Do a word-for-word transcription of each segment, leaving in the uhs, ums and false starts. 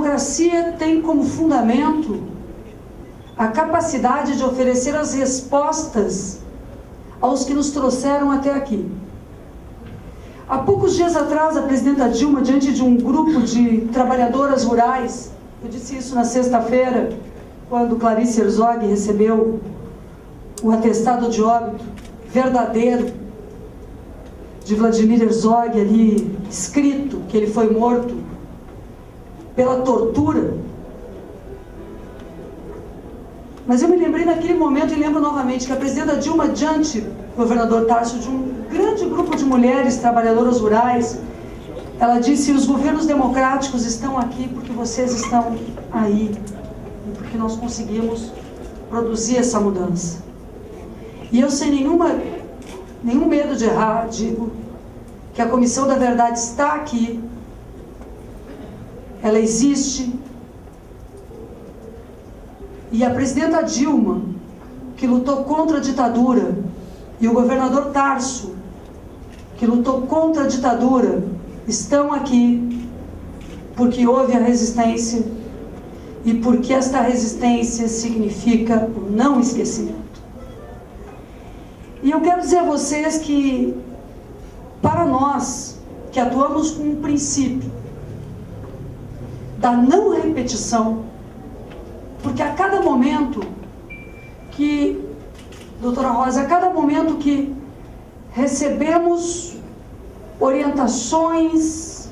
democracia tem como fundamento a capacidade de oferecer as respostas aos que nos trouxeram até aqui. Há poucos dias atrás, a presidenta Dilma, diante de um grupo de trabalhadoras rurais, eu disse isso na sexta-feira, quando Clarice Herzog recebeu o atestado de óbito verdadeiro de Vladimir Herzog, ali escrito que ele foi morto pela tortura. Mas eu me lembrei naquele momento e lembro novamente que a presidenta Dilma, diante, governador Tarso, de um grande grupo de mulheres trabalhadoras rurais, ela disse: os governos democráticos estão aqui porque vocês estão aí, e porque nós conseguimos produzir essa mudança. E eu, sem nenhuma, nenhum medo de errar, digo que a Comissão da Verdade está aqui, ela existe, e a presidenta Dilma, que lutou contra a ditadura, e o governador Tarso, que lutou contra a ditadura, estão aqui porque houve a resistência e porque esta resistência significa o não esquecimento. E eu quero dizer a vocês que, para nós, que atuamos com o princípio da não repetição, porque a cada momento que, doutora Rosa, a cada momento que recebemos orientações,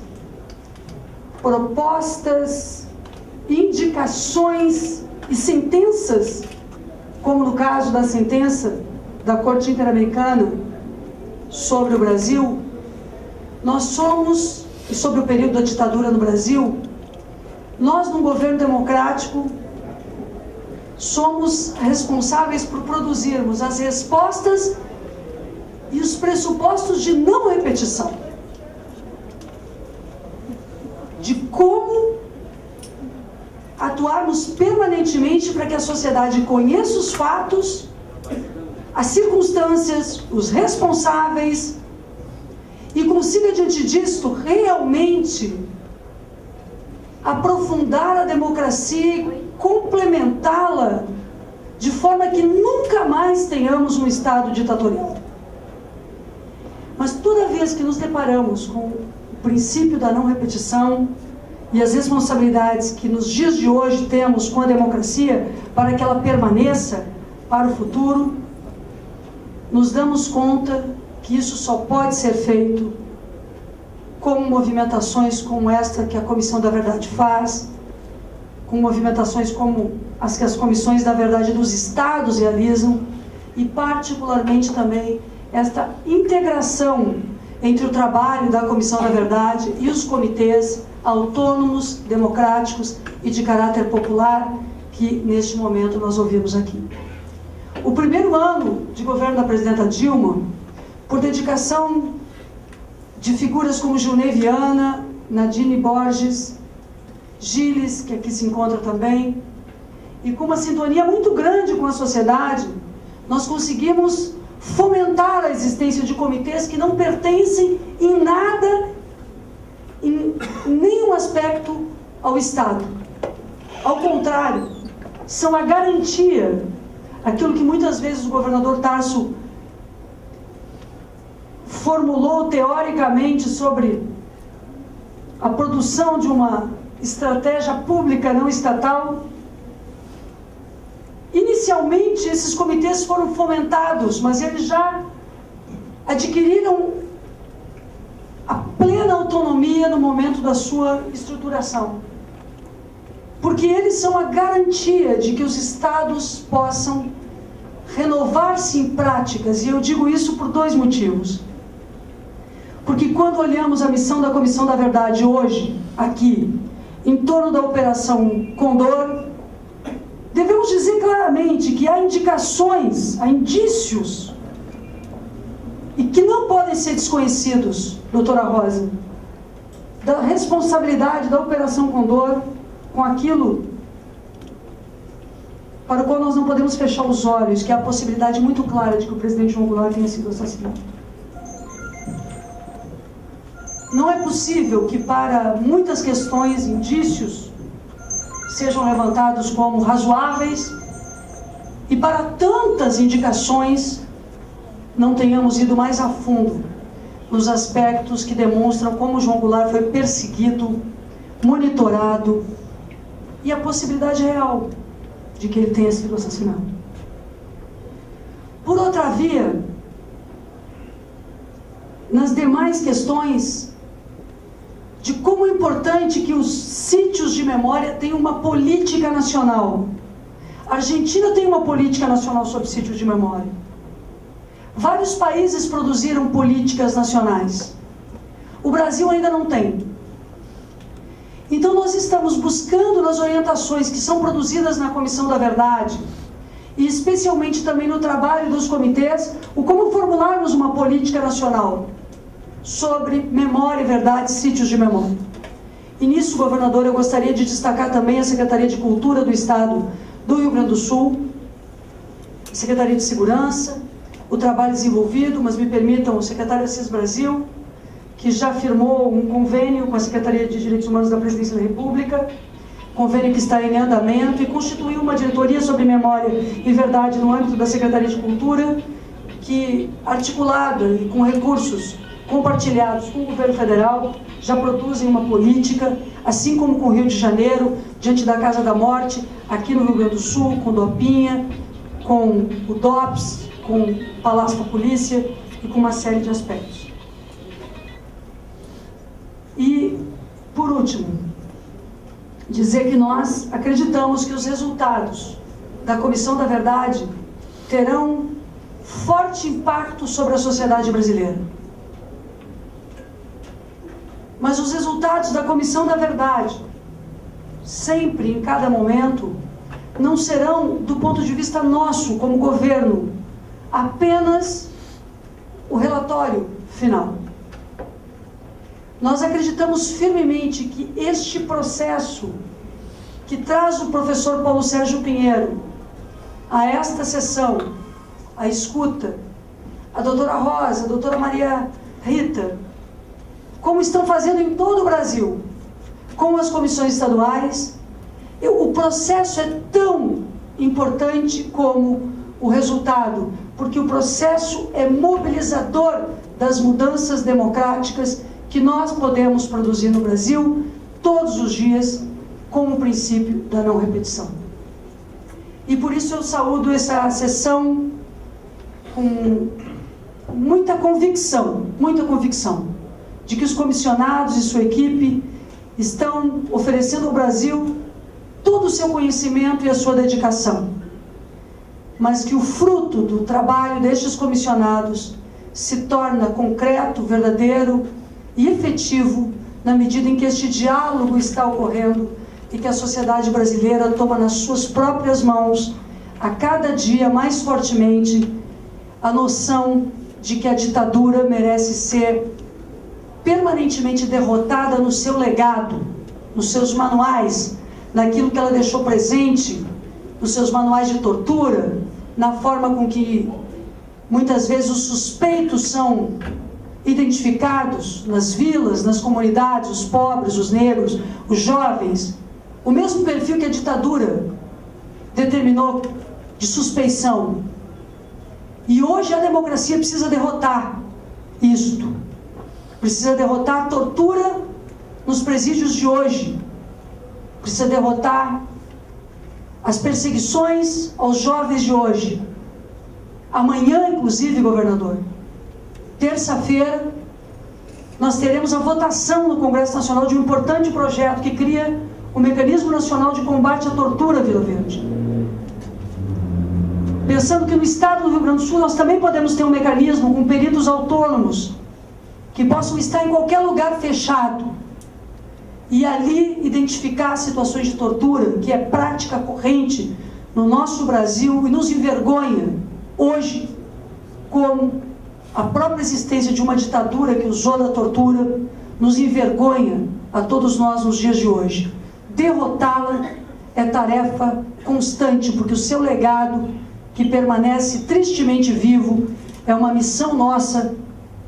propostas, indicações e sentenças, como no caso da sentença da Corte Interamericana sobre o Brasil, nós somos, e sobre o período da ditadura no Brasil, nós, num governo democrático, somos responsáveis por produzirmos as respostas e os pressupostos de não repetição, de como atuarmos permanentemente para que a sociedade conheça os fatos, as circunstâncias, os responsáveis, e consiga, diante disto, realmente aprofundar a democracia e complementá-la de forma que nunca mais tenhamos um Estado ditatorial. Mas toda vez que nos deparamos com o princípio da não repetição e as responsabilidades que nos dias de hoje temos com a democracia para que ela permaneça para o futuro, nos damos conta que isso só pode ser feito com movimentações como esta que a Comissão da Verdade faz, com movimentações como as que as Comissões da Verdade dos Estados realizam, e particularmente também esta integração entre o trabalho da Comissão da Verdade e os comitês autônomos, democráticos e de caráter popular que neste momento nós ouvimos aqui. O primeiro ano de governo da presidenta Dilma, por dedicação de figuras como Gilney Viana, Nadine Borges, Gilles, que aqui se encontra também, e com uma sintonia muito grande com a sociedade, nós conseguimos fomentar a existência de comitês que não pertencem em nada, em nenhum aspecto ao Estado. Ao contrário, são a garantia, aquilo que muitas vezes o governador Tarso formulou teoricamente sobre a produção de uma estratégia pública não estatal. Inicialmente esses comitês foram fomentados, mas eles já adquiriram a plena autonomia no momento da sua estruturação, porque eles são a garantia de que os estados possam renovar-se em práticas, e eu digo isso por dois motivos. Porque quando olhamos a missão da Comissão da Verdade hoje, aqui, em torno da Operação Condor, devemos dizer claramente que há indicações, há indícios, e que não podem ser desconhecidos, doutora Rosa, da responsabilidade da Operação Condor com aquilo para o qual nós não podemos fechar os olhos, que é a possibilidade muito clara de que o presidente João Goulart tenha sido assassinado. Não é possível que, para muitas questões, indícios, sejam levantados como razoáveis e para tantas indicações não tenhamos ido mais a fundo nos aspectos que demonstram como João Goulart foi perseguido, monitorado e a possibilidade real de que ele tenha sido assassinado. Por outra via, nas demais questões de como é importante que os sítios de memória tenham uma política nacional. A Argentina tem uma política nacional sobre sítios de memória. Vários países produziram políticas nacionais. O Brasil ainda não tem. Então nós estamos buscando nas orientações que são produzidas na Comissão da Verdade, e especialmente também no trabalho dos comitês, o como formularmos uma política nacional sobre memória e verdade, sítios de memória. E nisso, governador, eu gostaria de destacar também a Secretaria de Cultura do Estado do Rio Grande do Sul, a Secretaria de Segurança, o trabalho desenvolvido, mas me permitam, o secretário Assis Brasil, que já firmou um convênio com a Secretaria de Direitos Humanos da Presidência da República, convênio que está em andamento, e constituiu uma diretoria sobre memória e verdade no âmbito da Secretaria de Cultura, que, articulada e com recursos compartilhados com o governo federal, já produzem uma política, assim como com o Rio de Janeiro, diante da Casa da Morte, aqui no Rio Grande do Sul, com o Dopinha, com o DOPS, com o Palácio da Polícia e com uma série de aspectos. E, por último, dizer que nós acreditamos que os resultados da Comissão da Verdade terão forte impacto sobre a sociedade brasileira. Mas os resultados da Comissão da Verdade, sempre, em cada momento, não serão, do ponto de vista nosso, como governo, apenas o relatório final. Nós acreditamos firmemente que este processo que traz o professor Paulo Sérgio Pinheiro a esta sessão, a escuta, a doutora Rosa, a doutora Maria Rita, como estão fazendo em todo o Brasil, com as comissões estaduais, o processo é tão importante como o resultado, porque o processo é mobilizador das mudanças democráticas que nós podemos produzir no Brasil todos os dias, com o princípio da não repetição. E por isso eu saúdo essa sessão com muita convicção, muita convicção, de que os comissionados e sua equipe estão oferecendo ao Brasil todo o seu conhecimento e a sua dedicação, mas que o fruto do trabalho destes comissionados se torna concreto, verdadeiro e efetivo na medida em que este diálogo está ocorrendo e que a sociedade brasileira toma nas suas próprias mãos, a cada dia mais fortemente, a noção de que a ditadura merece ser permanentemente derrotada no seu legado, nos seus manuais, naquilo que ela deixou presente, nos seus manuais de tortura, na forma com que muitas vezes os suspeitos são identificados nas vilas, nas comunidades, os pobres, os negros, os jovens, o mesmo perfil que a ditadura determinou de suspeição. E hoje a democracia precisa derrotar isto. Precisa derrotar a tortura nos presídios de hoje. Precisa derrotar as perseguições aos jovens de hoje. Amanhã, inclusive, governador, terça-feira, nós teremos a votação no Congresso Nacional de um importante projeto que cria o Mecanismo Nacional de Combate à Tortura Vila Verde. Pensando que no estado do Rio Grande do Sul nós também podemos ter um mecanismo com peritos autônomos que possam estar em qualquer lugar fechado e ali identificar situações de tortura, que é prática corrente no nosso Brasil e nos envergonha hoje, como a própria existência de uma ditadura que usou da tortura nos envergonha a todos nós nos dias de hoje. Derrotá-la é tarefa constante, porque o seu legado, que permanece tristemente vivo, é uma missão nossa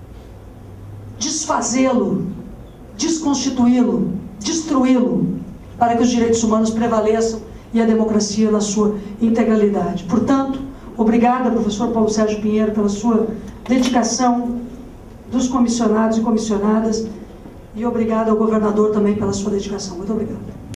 desfazê-lo, desconstituí-lo, destruí-lo, para que os direitos humanos prevaleçam e a democracia na sua integralidade. Portanto, obrigada, professor Paulo Sérgio Pinheiro, pela sua dedicação, dos comissionados e comissionadas, e obrigada ao governador também pela sua dedicação. Muito obrigado.